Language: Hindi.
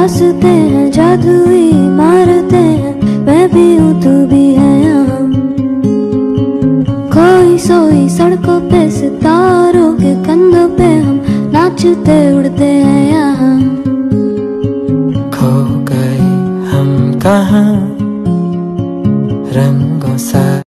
रास्ते हैं जादुई मारते हैं, मैं भी हूँ तू भी है यहाँ। खोई सोई सड़कों पे सितारों के कंधों पे हम नाचते उड़ते हैं यहाँ।